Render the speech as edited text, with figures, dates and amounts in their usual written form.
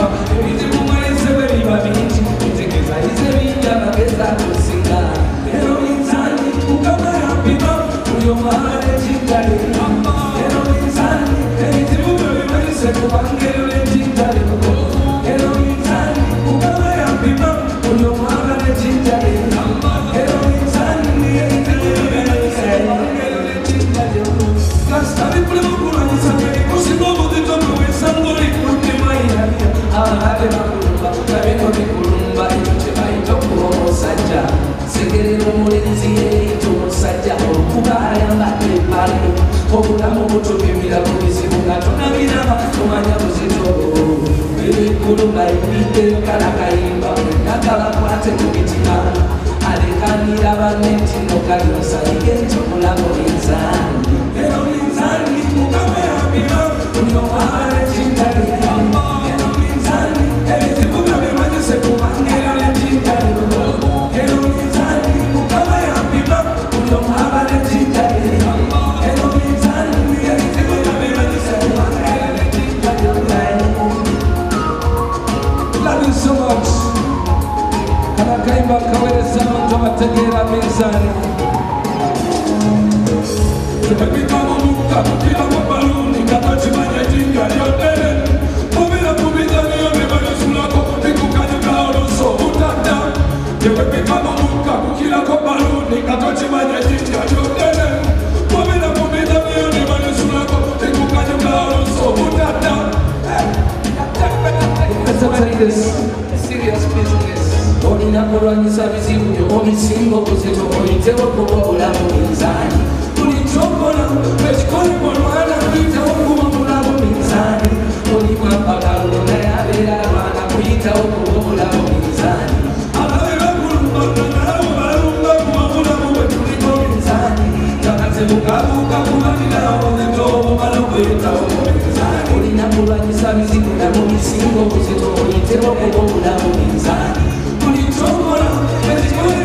kulipa ebizibu mwalese bwe biba bingi ntegeeza yize binja bageza kusinga ero minzani mukama yampima buli omu abala ekitale ero minzani ebizibu bwe bimalise kubanga ero ekitale ero minzani mukama yampima buli omu abala ekitale ero minzani ebizibu bwe bimalise kubanga ero ekitale kasita bikulemu kulwanyisa kusinga obuzito bwewesango likuddemaira ababe bakulumba tabino bikulumba ekyo kye bayita okuba omusajja segerera omulenzi yeeyita omusajja olukuba ayambadde empale obulamu butubimira ku bizibu nga tonabiraba tomanya buzito ebikulumba ebidde kalakayimba nakalakwate mu mitima alekanira banne ntino kaliosalige nti omulamu minzaani ero minzaani mukama yambira buli omwala ekintale ero minzaani ebizibu nga bimanyise kubanga ero ekintale ero minzaani mukama yambira buli omwala ekintale ero minzaani ebizibu nga bimanyise kubanga ero ekintale. Love you so much. Kaimba kawereza abantu abategeera minzaani tebekikamo mukka kukiramo baluuni nga tokimanya jinja lyodere mubira ku bizaniyo bye balisulako bikukanyuka oluso obutadda tebekikamo mukka kukirako baluuni nga tokimanya jinja lyodere mubira ku bizaniyo bye balisulako bikukanyuka oluso obutadda. Serious business. Olina kulwanyisa bizibu byo obisinga obuzito oyitewo kuba obulamu minzaani buli kyokola ekikolebwa olwana kuyitawo kuba obulamu minzaani olimwapagalo naye abeera alwana kuyitawo kuba obulamu minzaani ababe bakulumbaga nabo balumba kuba obulamu bwe tuliko minzaani takatebukabuuka kubatirawo buzito obumala okweyitawo mu minzaani olina kulwanyisa bizibu nabo bisinga obuzito oyitewo kuba obulamu minzaani. Thank you.